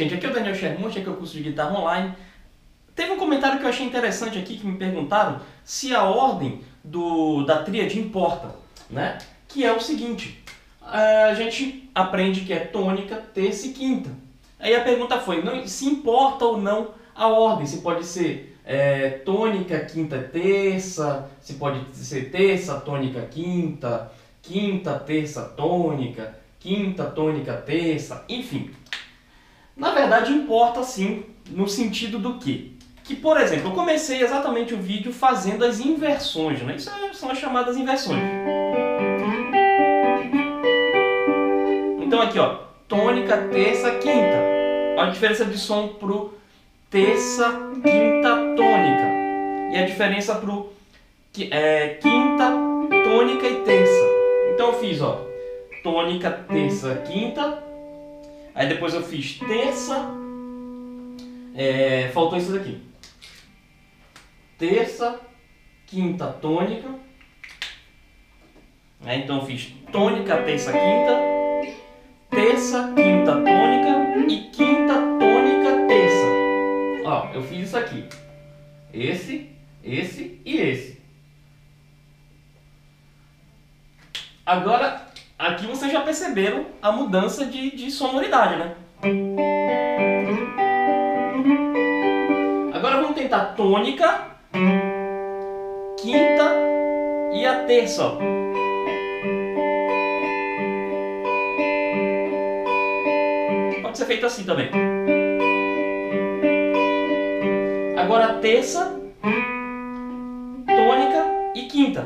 gente, aqui é o Daniel Schermuth, aqui é o curso de guitarra online. Teve um comentário que eu achei interessante aqui, que me perguntaram se a ordem da tríade importa, né? Que é o seguinte, a gente aprende que é tônica, terça e quinta. Aí a pergunta foi, se importa ou não a ordem, se pode ser tônica, quinta, terça, se pode ser terça, tônica, quinta, quinta, terça, tônica, quinta, tônica, terça, enfim. Na verdade importa sim, no sentido do quê? Que, por exemplo, eu comecei exatamente o vídeo fazendo as inversões, né? Isso são as chamadas inversões. Então aqui, ó, tônica, terça, quinta. Olha a diferença de som pro terça, quinta, tônica. E a diferença pro quinta, tônica e terça. Então eu fiz, ó, tônica, terça, quinta. Aí depois eu fiz terça. Faltou isso daqui. Terça, quinta, tônica. Então eu fiz tônica, terça, quinta. Terça, quinta, tônica e quinta, tônica, terça. Ó, eu fiz isso aqui. Esse e esse. Agora, aqui vocês já perceberam a mudança de sonoridade, né? Agora vamos tentar tônica, quinta e a terça, ó. Pode ser feito assim também. Agora a terça, tônica e quinta.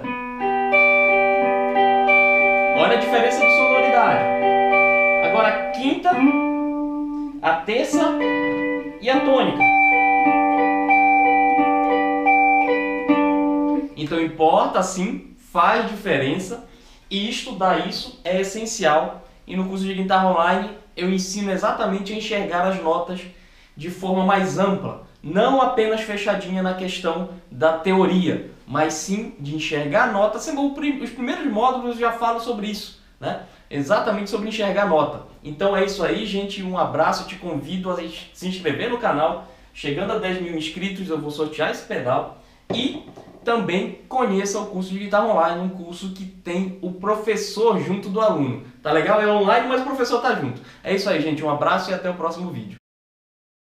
Olha a diferença de sonoridade. Agora a quinta, a terça e a tônica. Então importa sim, faz diferença, e estudar isso é essencial. E no curso de guitarra online eu ensino exatamente a enxergar as notas de forma mais ampla, não apenas fechadinha na questão da teoria, mas sim de enxergar a nota. Os primeiros módulos eu já falo sobre isso, né? Exatamente sobre enxergar a nota. Então é isso aí, gente, um abraço, eu te convido a se inscrever no canal. Chegando a 10 mil inscritos eu vou sortear esse pedal. E também conheça o curso de guitarra online, um curso que tem o professor junto do aluno. Tá legal? É online, mas o professor tá junto. É isso aí, gente. Um abraço e até o próximo vídeo.